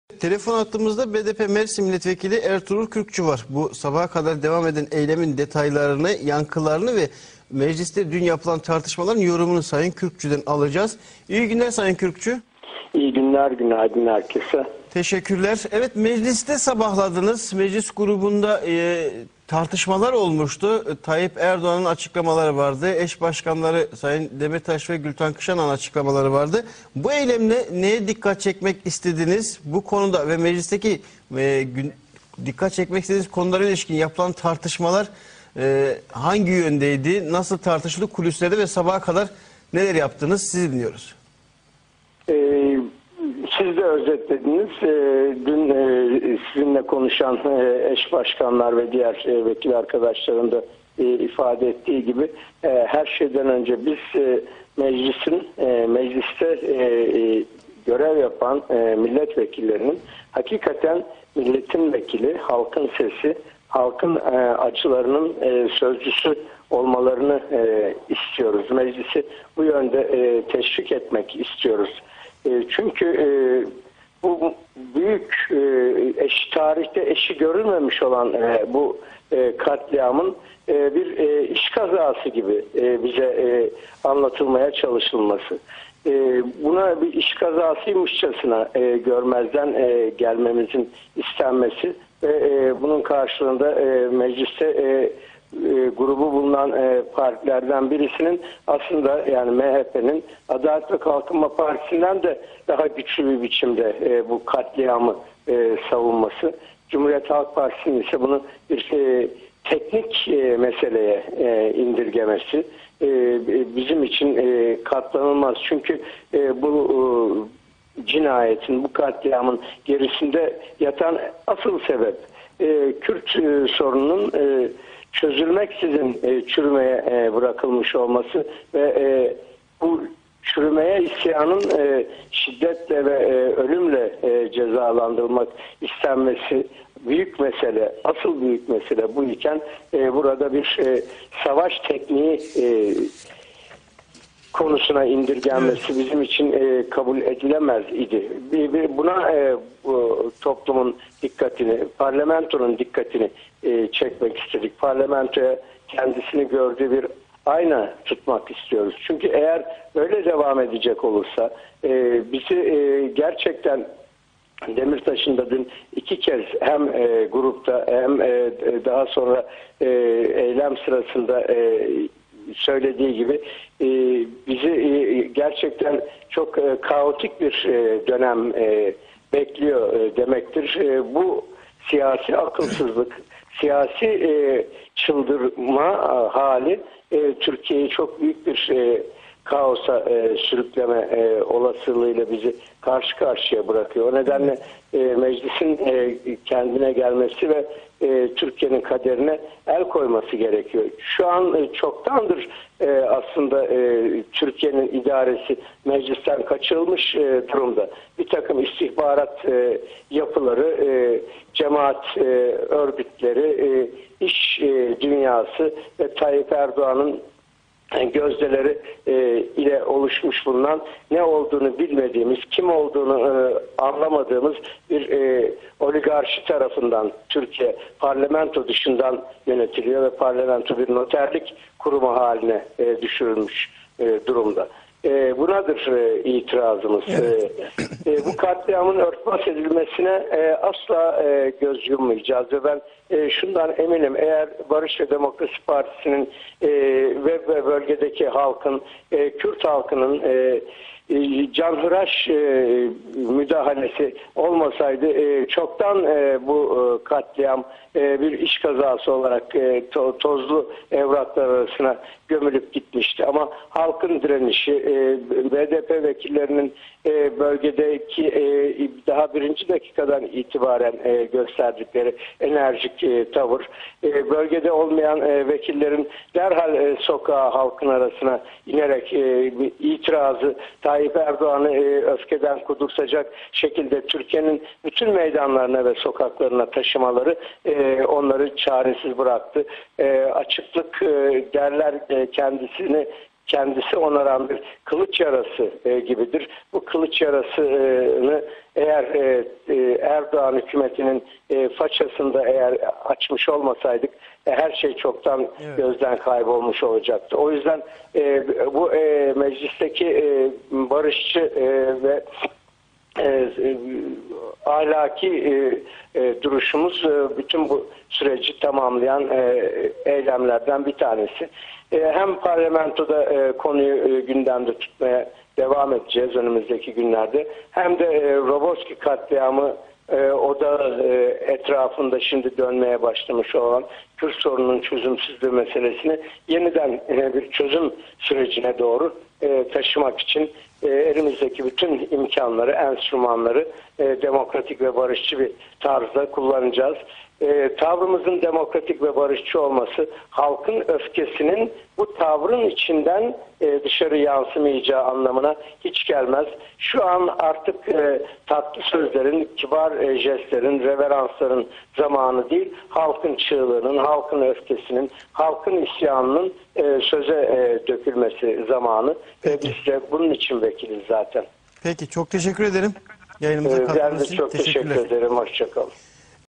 Telefon hattımızda BDP Mersin Milletvekili Ertuğrul Kürkçü var. Bu sabaha kadar devam eden eylemin detaylarını, yankılarını ve mecliste dün yapılan tartışmaların yorumunu Sayın Kürkçü'den alacağız. İyi günler Sayın Kürkçü. İyi günler, günaydın herkese. Teşekkürler. Evet, mecliste sabahladınız. Meclis grubunda tartışmalar olmuştu. Tayyip Erdoğan'ın açıklamaları vardı. Eş başkanları Sayın Demirtaş ve Gülten Kışanak'ın açıklamaları vardı. Bu eylemle neye dikkat çekmek istediniz? Bu konuda ve meclisteki dikkat çekmek istediğiniz konulara ilişkin yapılan tartışmalar hangi yöndeydi? Nasıl tartışıldı kulislerde ve sabaha kadar neler yaptınız? Sizi dinliyoruz. Siz de özetlediniz. Dün sizinle konuşan eş başkanlar ve diğer vekil arkadaşların da ifade ettiği gibi her şeyden önce biz mecliste görev yapan milletvekillerinin hakikaten milletin vekili, halkın sesi, halkın acılarının sözcüsü olmalarını istiyoruz. Meclisi bu yönde teşvik etmek istiyoruz. Çünkü bu büyük tarihte eşi görülmemiş olan bu katliamın bir iş kazası gibi bize anlatılmaya çalışılması. Buna bir iş kazasıymışçasına görmezden gelmemizin istenmesi ve bunun karşılığında mecliste grubu bulunan partilerden birisinin aslında yani MHP'nin Adalet ve Kalkınma Partisi'nden de daha güçlü bir biçimde bu katliamı savunması. Cumhuriyet Halk Partisi'nin ise bunu bir teknik meseleye indirgemesi bizim için katlanılmaz. Çünkü bu cinayetin, bu katliamın gerisinde yatan asıl sebep Kürt sorununun çözülmeksizin çürümeye bırakılmış olması ve bu çürümeye isyanın şiddetle ve ölümle cezalandırılmak istenmesi büyük mesele, asıl büyük mesele bu iken burada bir savaş tekniği konusuna indirgenmesi bizim için kabul edilemez idi. Buna toplumun dikkatini, parlamentonun dikkatini çekmek istedik. Parlamentoya kendisini gördüğü bir ayna tutmak istiyoruz. Çünkü eğer böyle devam edecek olursa bizi gerçekten Demirtaş'ın da dün iki kez hem grupta hem daha sonra eylem sırasında söylediği gibi bizi gerçekten çok kaotik bir dönem bekliyor demektir. Bu siyasi akılsızlık, siyasi çıldırma hali Türkiye'yi çok büyük bir kaosa sürükleme olasılığıyla bizi karşı karşıya bırakıyor. O nedenle meclisin kendine gelmesi ve Türkiye'nin kaderine el koyması gerekiyor. Şu an çoktandır aslında Türkiye'nin idaresi meclisten kaçırılmış durumda. Bir takım istihbarat yapıları, cemaat örgütleri, iş dünyası ve Tayyip Erdoğan'ın gözdeleri ile oluşmuş bulunan ne olduğunu bilmediğimiz, kim olduğunu anlamadığımız bir oligarşi tarafından Türkiye parlamento dışından yönetiliyor ve parlamento bir noterlik kurumu haline düşürülmüş durumda. Bunadır itirazımız. Evet. Bu katliamın örtbas edilmesine asla göz yummayacağız ve ben şundan eminim, eğer Barış ve Demokrasi Partisi'nin ve bölgedeki halkın, Kürt halkının canhıraş müdahalesi olmasaydı çoktan bu katliam bir iş kazası olarak tozlu evraklar arasına gömülüp gitmişti. Ama halkın direnişi, BDP vekillerinin bölgedeki daha birinci dakikadan itibaren gösterdikleri enerjik tavır, bölgede olmayan vekillerin derhal sokağa, halkın arasına inerek itirazı, Tayyip Erdoğan'ı öfkeden kudursacak şekilde Türkiye'nin bütün meydanlarına ve sokaklarına taşımaları onları çaresiz bıraktı. Açıklık derler kendisini kendisi onaran bir kılıç yarası gibidir. Bu kılıç yarasını eğer Erdoğan hükümetinin façasında eğer açmış olmasaydık her şey çoktan gözden kaybolmuş olacaktı. O yüzden bu meclisteki barışçı ve ahlaki duruşumuz bütün bu süreci tamamlayan eylemlerden bir tanesi. Hem parlamentoda konuyu gündemde tutmaya devam edeceğiz önümüzdeki günlerde, hem de Roboski katliamı o da etrafında şimdi dönmeye başlamış olan Kürt sorununun çözümsüzlüğü meselesini yeniden bir çözüm sürecine doğru taşımak için elimizdeki bütün imkanları, enstrümanları demokratik ve barışçı bir tarzda kullanacağız. Tavrımızın demokratik ve barışçı olması halkın öfkesinin bu tavrın içinden dışarı yansımayacağı anlamına hiç gelmez. Şu an artık tatlı sözlerin, kibar jestlerin, reveransların zamanı değil, halkın çığlığının, halkın öfkesinin, halkın isyanının söze dökülmesi zamanı. Biz de bunun için vekiliz zaten. Peki, çok teşekkür ederim. Yayınımıza Ben katıldığınız de için çok teşekkür ederim. Hoşçakalın.